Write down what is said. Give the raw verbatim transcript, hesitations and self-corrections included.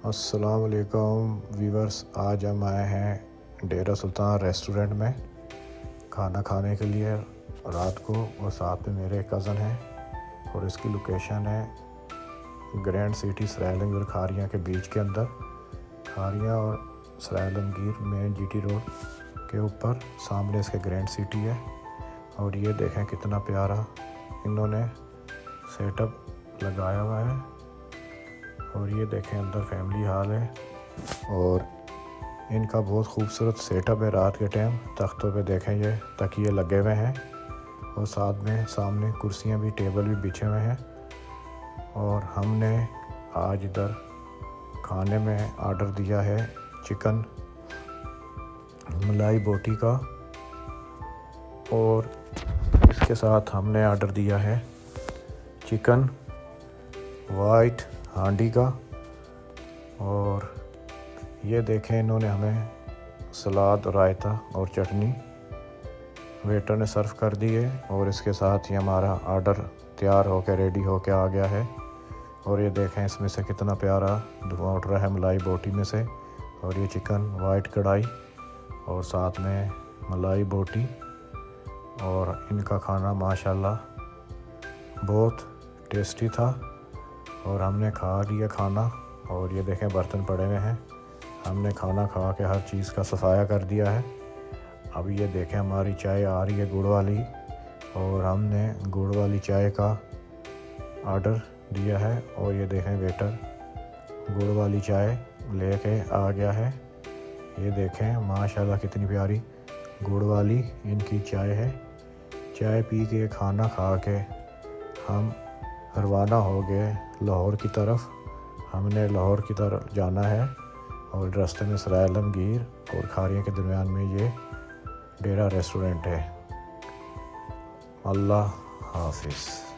अस्सलाम वालेकुम वीवर्स, आज हम आए हैं डेरा सुल्तान रेस्टोरेंट में खाना खाने के लिए रात को। और साथ में मेरे कज़न हैं और इसकी लोकेशन है ग्रैंड सिटी सराय आलमगीर खारियाँ के बीच के अंदर। खारियाँ और Sarai Alamgir main GT road के ऊपर सामने इसके ग्रैंड सिटी है। और ये देखें कितना प्यारा इन्होंने सेटअप लगाया हुआ है। और ये देखें अंदर फैमिली हॉल है और इनका बहुत खूबसूरत सेटअप है। रात के टाइम तख्तों पे देखें ये तकिए लगे हुए हैं और साथ में सामने कुर्सियां भी, टेबल भी बिछे हुए हैं। और हमने आज इधर खाने में आर्डर दिया है चिकन मलाई बोटी का, और इसके साथ हमने आर्डर दिया है चिकन वाइट हांडी का। और ये देखें इन्होंने हमें सलाद, रायता और चटनी वेटर ने सर्व कर दी है। और इसके साथ ही हमारा आर्डर तैयार होकर रेडी होकर आ गया है। और ये देखें इसमें से कितना प्यारा धुआं उठ रहा है मलाई बोटी में से। और ये चिकन वाइट कढ़ाई और साथ में मलाई बोटी। और इनका खाना माशाल्लाह बहुत टेस्टी था और हमने खा लिया खाना। और ये देखें बर्तन पड़े हुए हैं, हमने खाना खा के हर चीज़ का सफाया कर दिया है। अब ये देखें हमारी चाय आ रही है गुड़ वाली, और हमने गुड़ वाली चाय का आर्डर दिया है। और ये देखें वेटर गुड़ वाली चाय लेके आ गया है। ये देखें माशाल्लाह कितनी प्यारी गुड़ वाली इनकी चाय है। चाय पी के, खाना खा के हम रवाना हो गए लाहौर की तरफ। हमने लाहौर की तरफ जाना है और रास्ते में सराय आलमगीर और खारियाँ के दरमियान में ये डेरा रेस्टोरेंट है। अल्लाह हाफिज़।